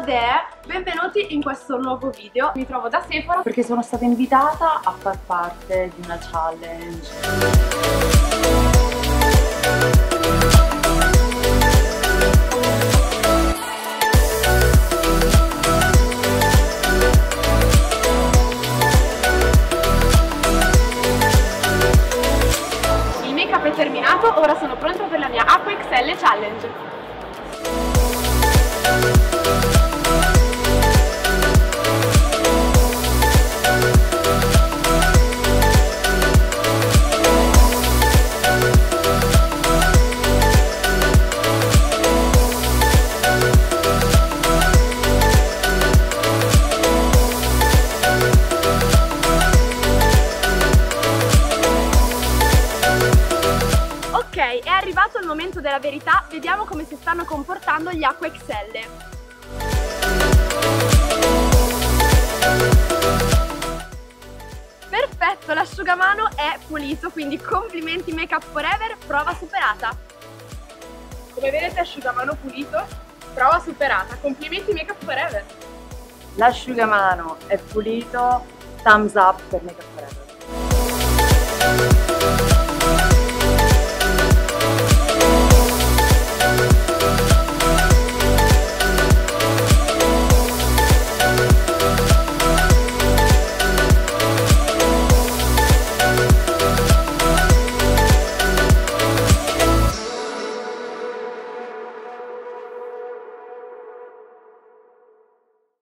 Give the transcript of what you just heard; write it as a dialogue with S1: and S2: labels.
S1: there! Benvenuti in questo nuovo video. Mi trovo da Sephora perché sono stata invitata a far parte di una challenge. È terminato, ora sono pronta per la mia Acqua XL Challenge. Ok, è arrivato il momento della verità, vediamo come si stanno comportando gli Acqua XL. Perfetto, l'asciugamano è pulito, quindi complimenti Make Up Forever, prova superata. Come vedete asciugamano pulito, prova superata, complimenti Make Up Forever.
S2: L'asciugamano è pulito, thumbs up per Make Up Forever.